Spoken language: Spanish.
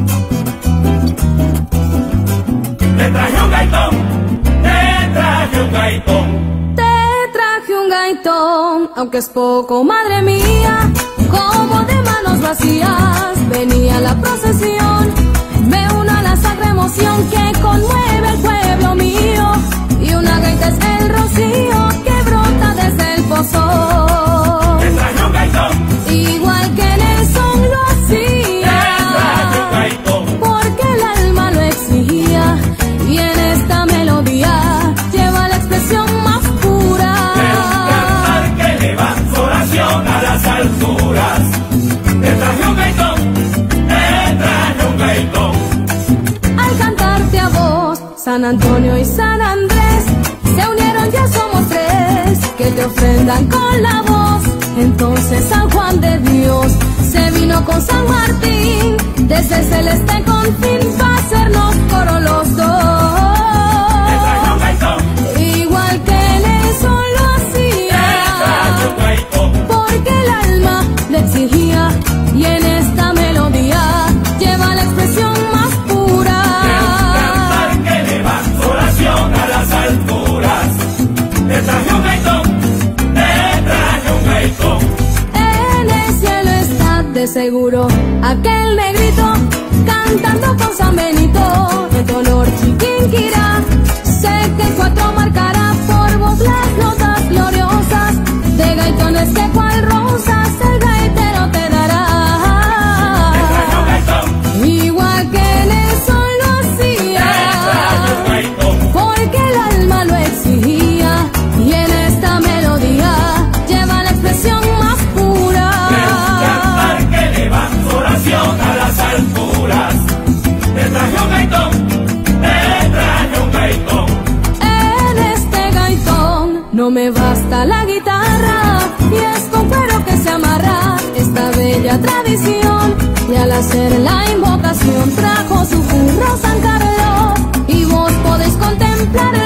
Te traje un gaitón, te traje un gaitón. Te traje un gaitón, aunque es poco, madre mía, como de manos vacías venía la procesión. Me uno a la sacra emoción que conmueve el pueblo mío, y una gaita es el rocío que brota desde el pozo. Te traje un gaitón, Igual que Nelson lo hacía, te traje un gaitón. porque el alma lo exigía, y en esta melodía lleva la expresión más pura. Es un cantar que eleva su oración a las alturas. Te traje un gaitón, te traje un gaitón. Al cantarte a vos, San Antonio y San Andrés se unieron, ya somos tres, que te ofrendan con la voz. Entonces San Juan de Dios se vino con San Martín, desde el celeste confín, pa' hacernos coro los dos. Te traje un gaitón, Igual que Nelson lo hacía, te traje un gaitón. porque el alma le exigía, y en esta melodía lleva la expresión más pura. Cantar que eleva su oración a las alturas. Te traje un gaitón, te traje un gaitón. En el cielo está de seguro aquel negrito cantando con San Benito, de color Chiquinquirá. Sé que el cuatro marcará por vos las notas gloriosas de gaitones que cual rosas el gaitero te dará. Te traje un gaitón, Igual que Nelson lo hacía, te traje un gaitón. porque el alma lo exigía, y en esta melodía lleva la expresión más pura. Cantar que eleva su oración a las alturas. Te traje un gaitón, te traje un gaitón. En este gaitón no me basta la guitarra, y es con cuero que se amarra esta bella tradición. Y al hacer la invocación trajo su curro San Carlos, y vos podéis contemplar